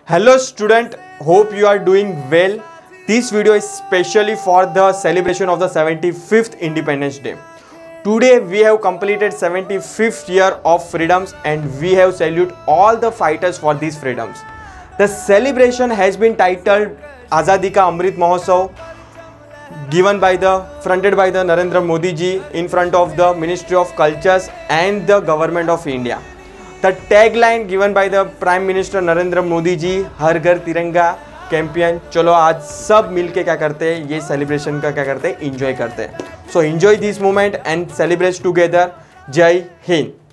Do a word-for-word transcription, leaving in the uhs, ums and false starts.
Hello student, hope you are doing well. This video is specially for the celebration of the seventy-fifth Independence Day. Today we have completed seventy-fifth year of freedoms and we have salute all the fighters for these freedoms. The celebration has been titled Azadi Ka Amrit Mahotsav, given by the fronted by the Narendra Modi ji in front of the Ministry of Cultures and the Government of India. The tagline given by the Prime Minister Narendra Modi ji, हर घर तिरंगा Campion. चलो आज सब मिलके क्या करते हैं, ये सेलिब्रेशन का क्या करते हैं, एंजॉय करते हैं. So enjoy this moment and celebrate together. जय हिंद.